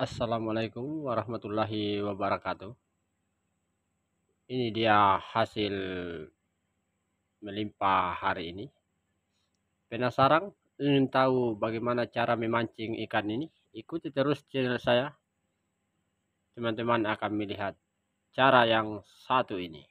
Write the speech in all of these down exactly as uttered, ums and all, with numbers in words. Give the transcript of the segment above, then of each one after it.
Assalamualaikum warahmatullahi wabarakatuh. Ini dia hasil melimpah hari ini. Penasaran ingin tahu bagaimana cara memancing ikan ini? Ikuti terus channel saya. Teman-teman akan melihat cara yang satu ini.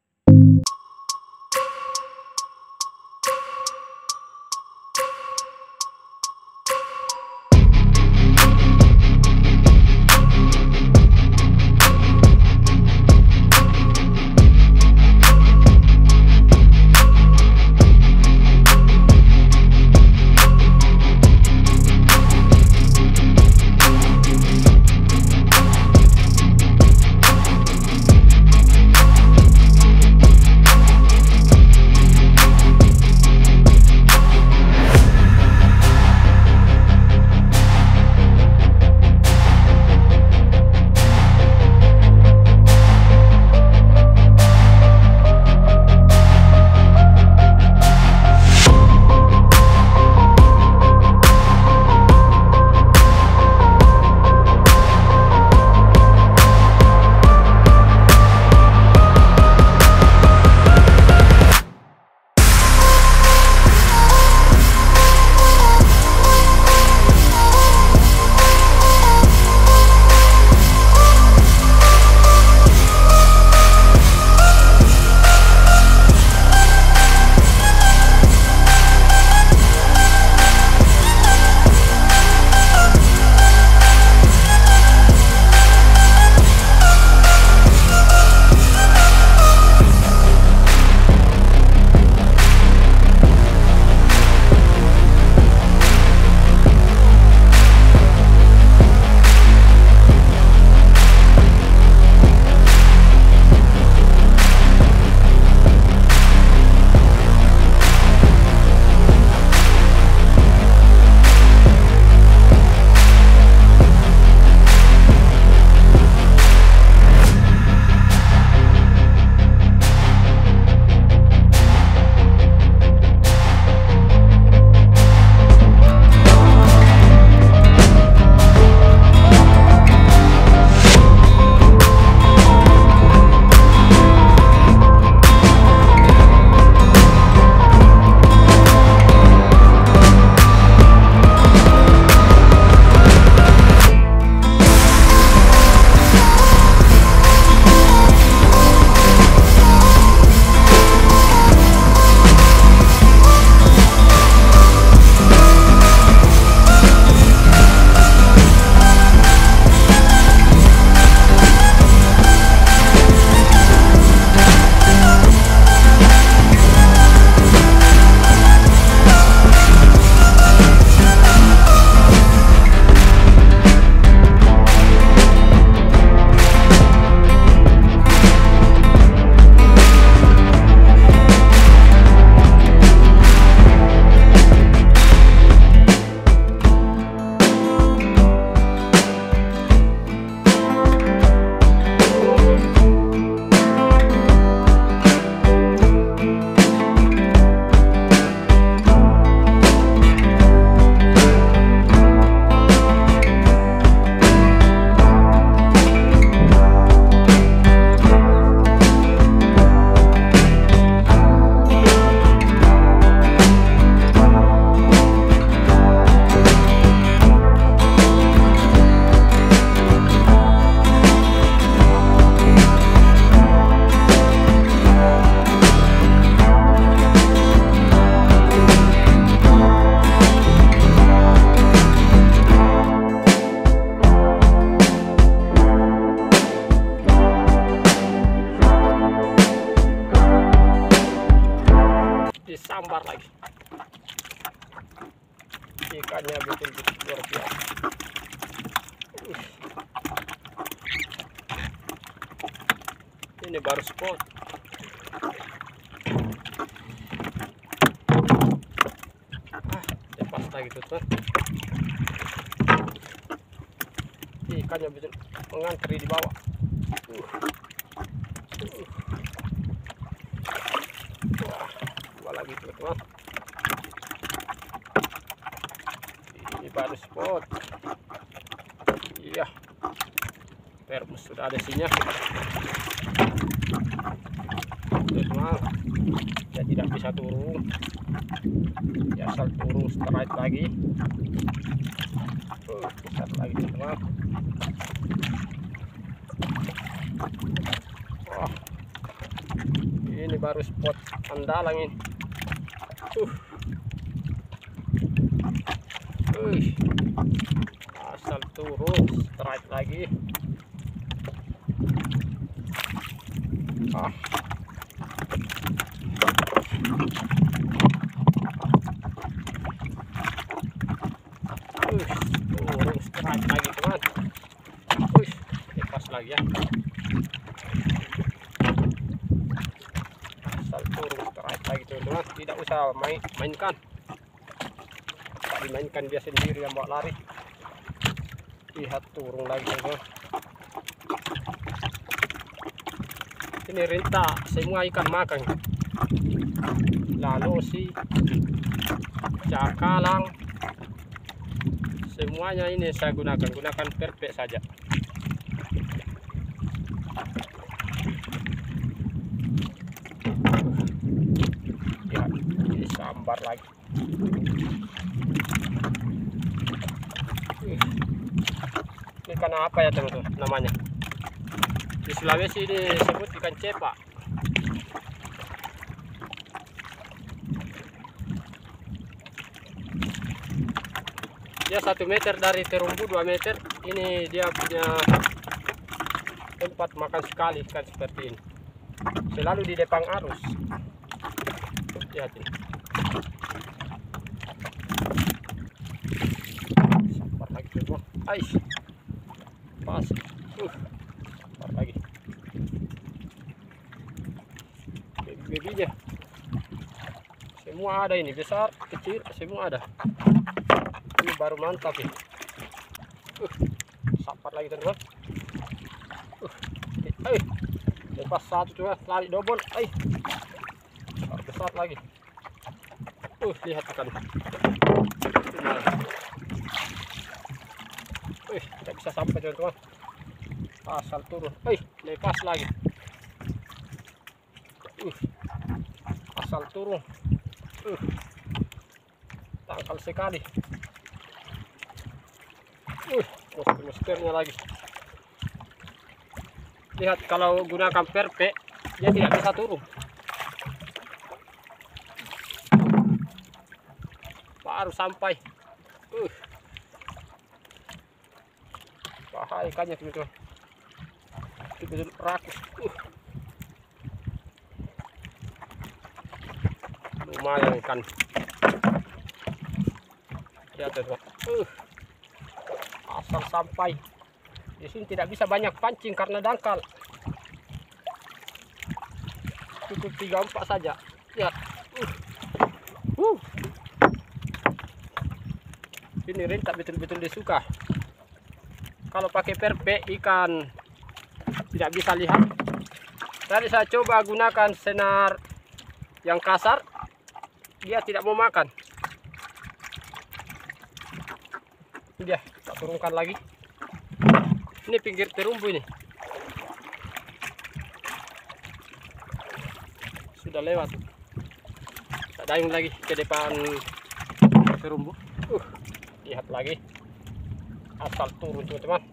Disambar lagi, ikannya betul-betul luar biasa. Uh. Ini baru spot. Ah, lepas lagi tuh. Ikannya betul mengantri di bawah. Uh. Uh. Wah, lagi teman-teman, ini baru spot. Iya. Permus sudah ada sinyal. Teman, dia tidak bisa turun. Dia asal turun straight lagi. Uh, besar lagi teman. Wah, ini baru spot andalan ini. Uh. Uh. Asal turun straight lagi. Ah. Uh, turun straight lagi teman. Uh, lepas lagi ya. Asal turun straight lagi teman-teman. Tidak usah main mainkan. Dimainkan dia sendiri yang bawa lari. Lihat turun lagi teman-teman. Ini renta semua ikan makan. Lalosi, cakalang, semuanya ini saya gunakan gunakan perfect saja. Ya, disambar lagi. Ini ikan apa ya teman-teman namanya? Di Sulawesi ini disebut ikan cepak. Dia satu meter dari terumbu, dua meter. Ini dia punya tempat makan sekali ikan seperti ini. Selalu di depan arus. Lihat ini. Sampar lagi semua. Ais. Pas. Uh. Sampar lagi. Baby-babynya. Semua ada ini, besar, kecil, semua ada. Ini baru mantap ini. Uh, sampar lagi teman-teman. Uh, eh, lepas satu tuh, lari double. Eh, besar, besar lagi. Uh, lihat ikan. Uh, tidak bisa sampai teman-teman. Asal turun. Eh, lepas lagi. Uh, asal turun. Uh, tangkal sekali. Uh, monster-monsternya lagi. Lihat kalau gunakan perfect dia tidak bisa turun. Baru sampai. Uh. Bahaya ikannya teman-teman. Betul rakus. Uh. Lumayan ikan. Lihat teman-teman. Uh. Asal sampai. Di sini tidak bisa banyak pancing karena dangkal. Cukup tiga empat saja. Lihat. Uh. Uh. Ini rentak betul-betul disuka. Kalau pakai perfect ikan tidak bisa lihat. Tadi saya coba gunakan senar yang kasar, dia tidak mau makan. Dia tak turunkan lagi. Ini pinggir terumbu ini. Sudah lewat. Tak dayung lagi ke depan terumbu. Uh, lihat lagi. Asal turun teman-teman.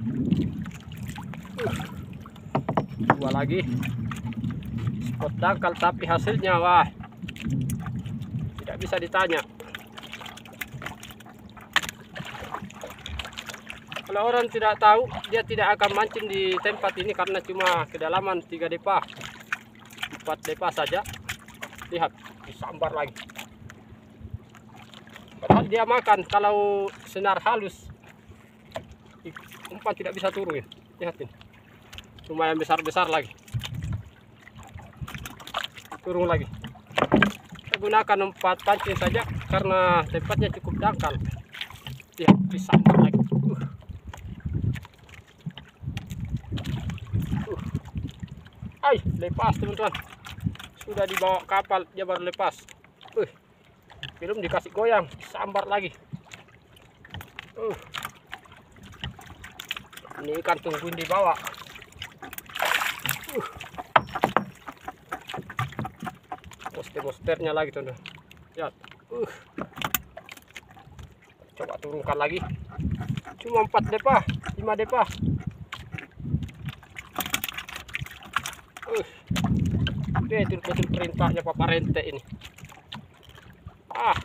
Uh, dua lagi. Spot dangkal tapi hasilnya wah. Tidak bisa ditanya. Kalau orang tidak tahu, dia tidak akan mancing di tempat ini karena cuma kedalaman tiga depa, empat depa saja. Lihat, disambar lagi. Padahal dia makan. Kalau senar halus, umpan tidak bisa turun. Lihat ini, lumayan besar-besar lagi. Turun lagi. Saya gunakan empat pancing saja karena tempatnya cukup dangkal. Lihat, disambar lagi. Uh. Ay, lepas teman-teman. Sudah dibawa kapal, dia baru lepas. Uh, belum dikasih goyang, sambar lagi. Uh, Ini ikan tungguin di bawah. Uh. Monster-monsternya lagi tuh. Lihat. Uh. Coba turunkan lagi. Cuma empat depa, lima depa. Uh. Betul-betul perintahnya Papa Rente ini. Ah.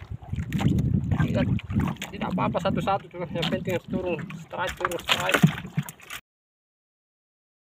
Tidak, tidak apa-apa satu-satu, cuma yang penting turun strike, turun strike.